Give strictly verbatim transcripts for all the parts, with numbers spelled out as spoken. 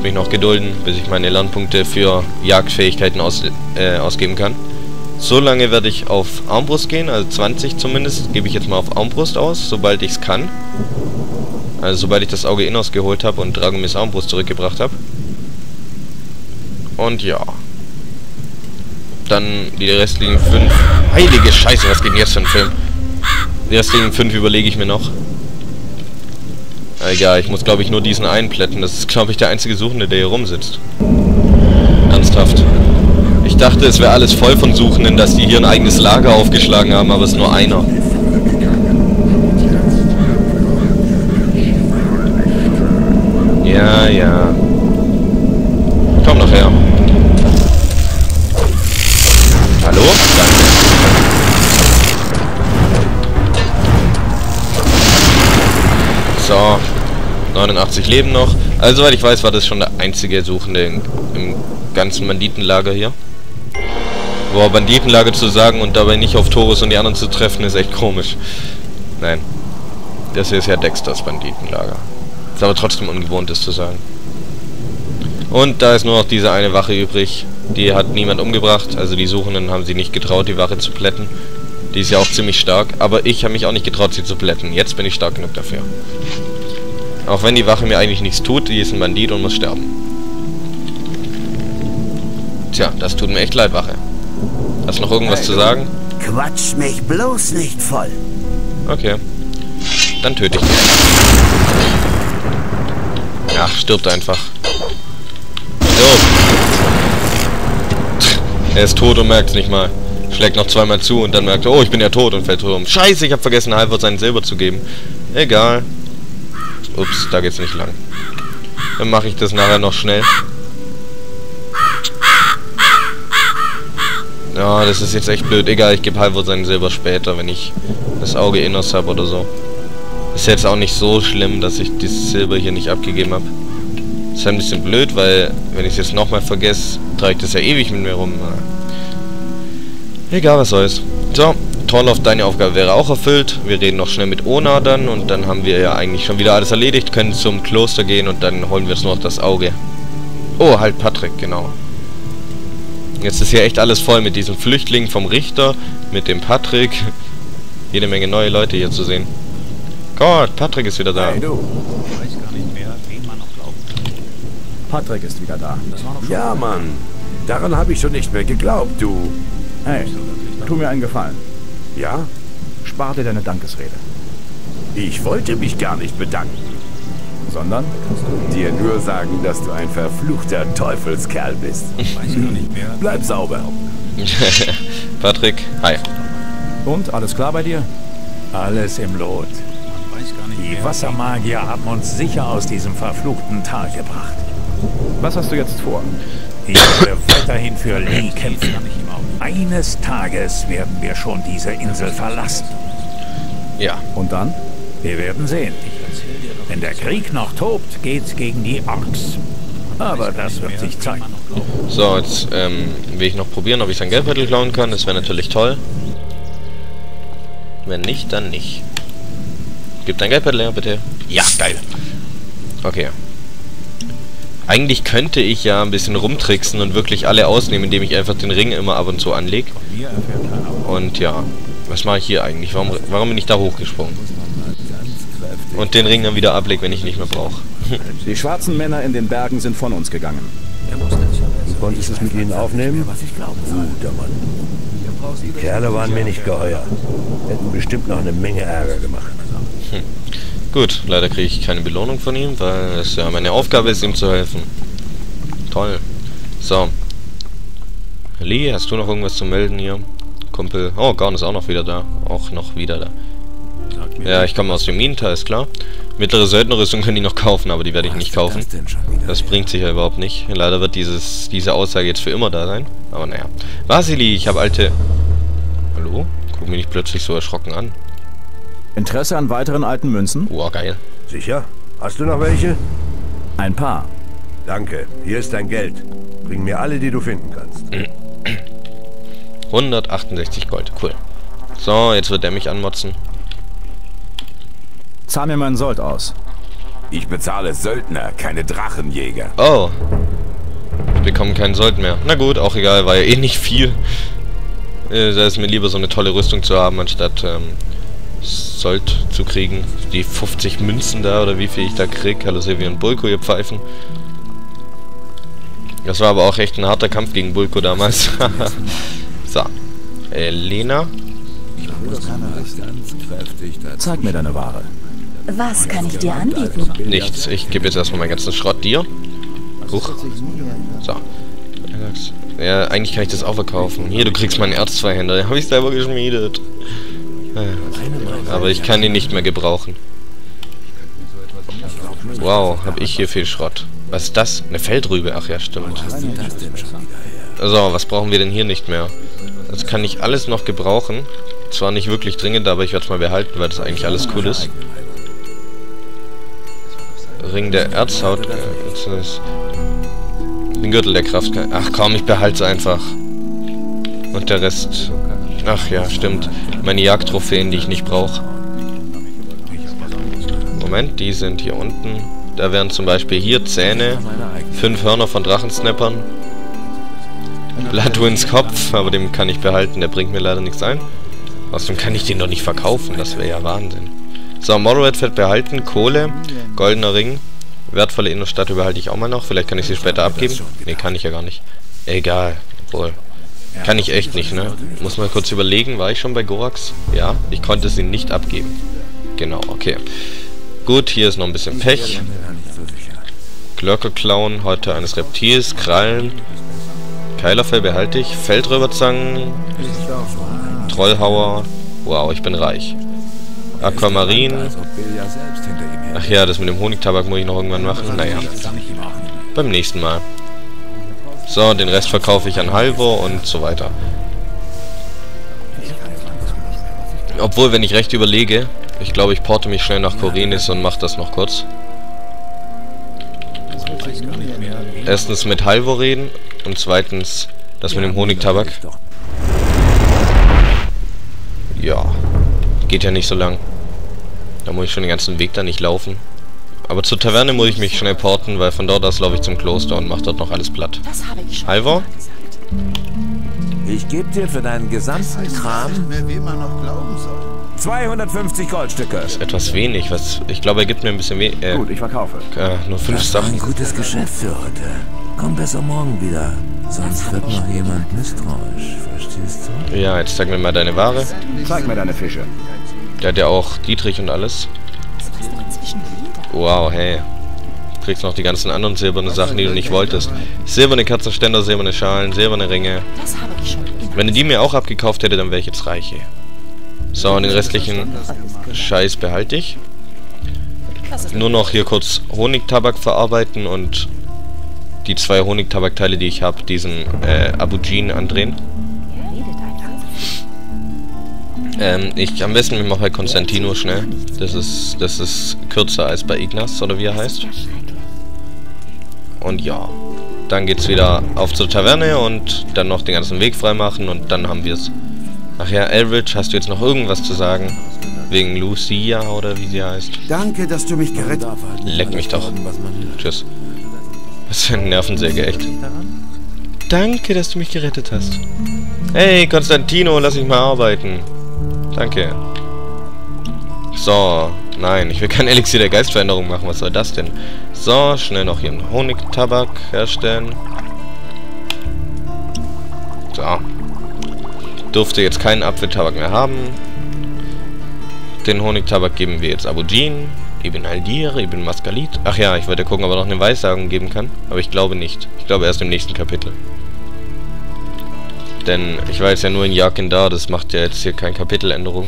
mich noch gedulden, bis ich meine Lernpunkte für Jagdfähigkeiten aus, äh, ausgeben kann. So lange werde ich auf Armbrust gehen, also zwanzig zumindest, gebe ich jetzt mal auf Armbrust aus, sobald ich es kann. Also sobald ich das Auge Innos geholt habe und Dragomirs Armbrust zurückgebracht habe. Und ja. Dann die restlichen fünf... Heilige Scheiße, was geht denn jetzt für ein Film? Die restlichen fünf überlege ich mir noch. Egal, ich muss glaube ich nur diesen einen plätten. Das ist glaube ich der einzige Suchende, der hier rumsitzt. Ernsthaft. Ich dachte, es wäre alles voll von Suchenden, dass die hier ein eigenes Lager aufgeschlagen haben, aber es ist nur einer. Ja, ja. Komm doch her. Hallo? Danke. So. neunundachtzig Leben noch. Also, soweit ich weiß, war das schon der einzige Suchende im, im ganzen Banditenlager hier. Boah, Banditenlager zu sagen und dabei nicht auf Torus und die anderen zu treffen, ist echt komisch. Nein. Das hier ist ja Dexters Banditenlager. Ist aber trotzdem ungewohnt, das zu sagen. Und da ist nur noch diese eine Wache übrig. Die hat niemand umgebracht. Also die Suchenden haben sie nicht getraut, die Wache zu plätten. Die ist ja auch ziemlich stark. Aber ich habe mich auch nicht getraut, sie zu plätten. Jetzt bin ich stark genug dafür. Auch wenn die Wache mir eigentlich nichts tut, die ist ein Bandit und muss sterben. Tja, das tut mir echt leid, Wache. Hast du noch irgendwas hey, zu sagen? Quatsch mich bloß nicht voll. Okay. Dann töte ich dich. Ach, stirbt einfach. Stirb. Er ist tot und merkt es nicht mal. Schlägt noch zweimal zu und dann merkt er, oh, ich bin ja tot und fällt tot um. Scheiße, ich habe vergessen, Halvard sein Silber zu geben. Egal. Ups, da geht's nicht lang. Dann mache ich das nachher noch schnell. Ja, das ist jetzt echt blöd. Egal, ich gebe Halvard sein Silber später, wenn ich das Auge Innos habe oder so. Ist jetzt auch nicht so schlimm, dass ich das Silber hier nicht abgegeben habe. Ist ein bisschen blöd, weil wenn ich es jetzt nochmal vergesse, trage ich das ja ewig mit mir rum. Egal, was soll's. So, Torloff, deine Aufgabe wäre auch erfüllt. Wir reden noch schnell mit Ona dann und dann haben wir ja eigentlich schon wieder alles erledigt, können zum Kloster gehen und dann holen wir jetzt nur noch das Auge. Oh, halt Patrick, genau. Jetzt ist hier echt alles voll mit diesen Flüchtlingen vom Richter, mit dem Patrick. Jede Menge neue Leute hier zu sehen. Gott, Patrick ist wieder da. Hey, du. Ich weiß gar nicht mehr, wen man noch glaubt. Patrick ist wieder da. Das war doch schon ja, Mann. Daran habe ich schon nicht mehr geglaubt, du. Hey, tu mir einen Gefallen. Ja? Spar dir deine Dankesrede. Ich wollte mich gar nicht bedanken. Sondern? Dir nur sagen, dass du ein verfluchter Teufelskerl bist. Ich weiß gar nicht mehr. Bleib sauber. Patrick, hi. Und, alles klar bei dir? Alles im Lot. Die Wassermagier haben uns sicher aus diesem verfluchten Tal gebracht. Was hast du jetzt vor? Ich werde weiterhin für Lee kämpfen. Eines Tages werden wir schon diese Insel verlassen. Ja. Und dann? Wir werden sehen. Wenn der Krieg noch tobt, geht's gegen die Orks. Aber das wird sich zeigen. So, jetzt ähm, will ich noch probieren, ob ich sein Geldbeutel klauen kann. Das wäre natürlich toll. Wenn nicht, dann nicht. Gib dein Geldbeutel her, bitte. Ja, geil. Okay. Eigentlich könnte ich ja ein bisschen rumtricksen und wirklich alle ausnehmen, indem ich einfach den Ring immer ab und zu anlege. Und ja, was mache ich hier eigentlich? Warum, warum bin ich da hochgesprungen? Und den Ring dann wieder ablege, wenn ich ihn nicht mehr brauche. Die schwarzen Männer in den Bergen sind von uns gegangen. Du konntest es mit ihnen aufnehmen? Guter Mann. Die Kerle waren mir nicht geheuer. Hätten bestimmt noch eine Menge Ärger gemacht. Hm. Gut, leider kriege ich keine Belohnung von ihm, weil es ja meine Aufgabe ist, ihm zu helfen. Toll. So. Lee, hast du noch irgendwas zu melden hier? Kumpel. Oh, Gorn ist auch noch wieder da. Auch noch wieder da. Ja, ich komme aus dem Minental, ist klar. Mittlere Söldnerrüstung können die noch kaufen, aber die werde ich nicht kaufen. Das bringt sich ja überhaupt nicht. Leider wird dieses, diese Aussage jetzt für immer da sein. Aber naja. Vasili, ich habe alte... Hallo? Guck mich nicht plötzlich so erschrocken an. Interesse an weiteren alten Münzen? Oh, geil. Sicher? Hast du noch welche? Ein paar. Danke. Hier ist dein Geld. Bring mir alle, die du finden kannst. hundertachtundsechzig Gold. Cool. So, jetzt wird er mich anmotzen. Zahl mir meinen Sold aus. Ich bezahle Söldner, keine Drachenjäger. Oh. Ich bekomme keinen Sold mehr. Na gut, auch egal, war ja eh nicht viel. Äh, da ist mir lieber so eine tolle Rüstung zu haben, anstatt ähm, Sold zu kriegen. Die fünfzig Münzen da, oder wie viel ich da krieg. Hallo Silvio und Bulko, ihr Pfeifen. Das war aber auch echt ein harter Kampf gegen Bulko damals. So. Elena. Zeig mir deine Ware. Was kann ich dir anbieten? Nichts. Ich gebe jetzt erstmal meinen ganzen Schrott dir. Huch. So. Ja, eigentlich kann ich das auch verkaufen. Hier, du kriegst meinen Erzzweihänder. Den habe ich selber geschmiedet. Aber ich kann ihn nicht mehr gebrauchen. Wow, habe ich hier viel Schrott. Was ist das? Eine Feldrübe? Ach ja, stimmt. So, was brauchen wir denn hier nicht mehr? Das kann ich alles noch gebrauchen. Zwar nicht wirklich dringend, aber ich werde es mal behalten, weil das eigentlich alles cool ist. Ring der Erzhaut. Äh, ist den Gürtel der Kraft. Ach komm, ich behalte es einfach. Und der Rest... Ach ja, stimmt. Meine Jagdtrophäen, die ich nicht brauche. Moment, die sind hier unten. Da wären zum Beispiel hier Zähne, fünf Hörner von Drachensnappern, Bloodwinds Kopf, aber den kann ich behalten, der bringt mir leider nichts ein. Außerdem kann ich den doch nicht verkaufen, das wäre ja Wahnsinn. So, Morrowed-Fett behalten, Kohle, goldener Ring, wertvolle Innenstadt behalte ich auch mal noch, vielleicht kann ich sie später abgeben. Ne, kann ich ja gar nicht. Egal, wohl. Kann ich echt nicht, ne? Muss mal kurz überlegen, war ich schon bei Gorax? Ja, ich konnte sie nicht abgeben. Genau, okay. Gut, hier ist noch ein bisschen Pech. Glöckerklauen, Häute eines Reptils, Krallen. Keilerfell behalte ich. Feldröberzangen. Trollhauer. Wow, ich bin reich. Aquamarin. Ach ja, das mit dem Honigtabak muss ich noch irgendwann machen. Naja. Beim nächsten Mal. So, den Rest verkaufe ich an Halvor und so weiter. Obwohl, wenn ich recht überlege, ich glaube, ich porte mich schnell nach Korenis und mache das noch kurz. Erstens mit Halvor reden und zweitens das mit dem Honigtabak. Ja, geht ja nicht so lang. Da muss ich schon den ganzen Weg da nicht laufen. Aber zur Taverne muss ich mich schnell porten, weil von dort aus laufe ich zum Kloster und mache dort noch alles platt. Halvor? Ich gebe dir für deinen gesamten Kram zweihundertfünfzig Goldstücke. Das ist etwas wenig. Was, ich glaube, er gibt mir ein bisschen wenig. Äh, Gut, ich verkaufe. Äh, nur fünf Das war Sachen. ein gutes Geschäft für heute. Komm besser morgen wieder. Sonst wird noch jemand misstrauisch. Verstehst du? Ja, jetzt zeig mir mal deine Ware. Zeig mir deine Fische. Der hat ja auch Dietrich und alles. Wow, hey. Du kriegst noch die ganzen anderen silbernen Sachen, die du nicht wolltest. Silberne Katzenständer, silberne Schalen, silberne Ringe. Wenn er die mir auch abgekauft hätte, dann wäre ich jetzt reich, ey. So, und den restlichen Scheiß behalte ich. Nur noch hier kurz Honigtabak verarbeiten und die zwei Honigtabakteile, die ich habe, diesen äh, Abugin andrehen. Ähm, ich am besten ich mache bei Konstantino schnell. Das ist das ist kürzer als bei Ignaz, oder wie er heißt. Und ja, dann geht's wieder auf zur Taverne und dann noch den ganzen Weg freimachen und dann haben wir es. Ach ja, Elrich, hast du jetzt noch irgendwas zu sagen? Wegen Lucia oder wie sie heißt? Danke, dass du mich gerettet hast. Leck mich doch. Tschüss. Was für ein Nervensäge, echt. Danke, dass du mich gerettet hast. Hey, Konstantino, lass mich mal arbeiten. Danke. So, nein, ich will kein Elixier der Geistveränderung machen. Was soll das denn? So, schnell noch hier einen Honigtabak herstellen. So. Durfte jetzt keinen Apfeltabak mehr haben. Den Honigtabak geben wir jetzt Abugin. Ibn Aldir, Ibn Maskalit. Ach ja, ich wollte gucken, ob er noch eine Weissagung geben kann. Aber ich glaube nicht. Ich glaube erst im nächsten Kapitel. Denn ich war jetzt ja nur in Jaqen da. Das macht ja jetzt hier keine Kapiteländerung.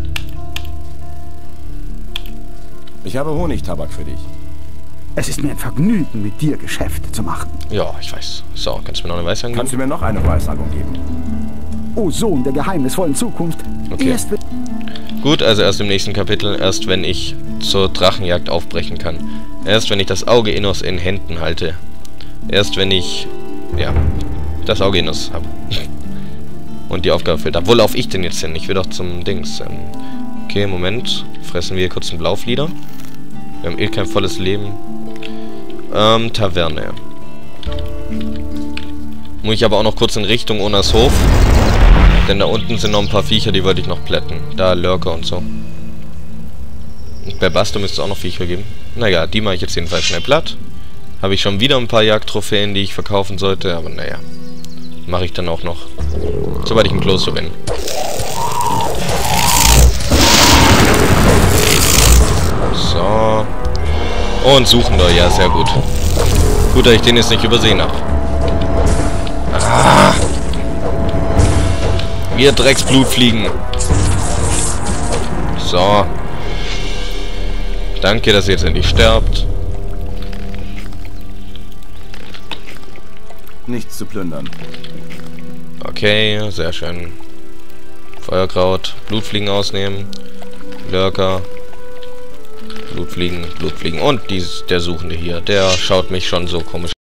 Ich habe Honigtabak für dich. Es ist mir ein Vergnügen, mit dir Geschäfte zu machen. Ja, ich weiß. So, kannst du mir noch eine Weissagung geben? Kannst du mir noch eine Weissagung geben? O Sohn der geheimnisvollen Zukunft. Okay. Erst wird Gut, also erst im nächsten Kapitel. Erst wenn ich zur Drachenjagd aufbrechen kann. Erst wenn ich das Auge Innos in Händen halte. Erst wenn ich, ja, das Auge Innos habe. Und die Aufgabe fehlt. Wo laufe ich denn jetzt hin? Ich will doch zum Dings. Ähm, okay, Moment. Fressen wir kurz einen Blauflieder. Wir haben eh kein volles Leben. Ähm, Taverne. Muss ich aber auch noch kurz in Richtung Onas Hof. Denn da unten sind noch ein paar Viecher, die wollte ich noch plätten. Da Lurker und so. Und bei Basto müsste es auch noch Viecher geben. Naja, die mache ich jetzt jedenfalls schnell platt. Habe ich schon wieder ein paar Jagdtrophäen, die ich verkaufen sollte. Aber naja, mache ich dann auch noch. Sobald ich im Kloster bin. So. Und Suchender, ja, sehr gut. Gut, dass ich den jetzt nicht übersehen habe. Ah. Wir Drecksblut fliegen. So. Danke, dass ihr jetzt endlich sterbt. Nichts zu plündern. Okay, sehr schön. Feuerkraut, Blutfliegen ausnehmen. Lurker. Blutfliegen, Blutfliegen. Und dies, der Suchende hier, der schaut mich schon so komisch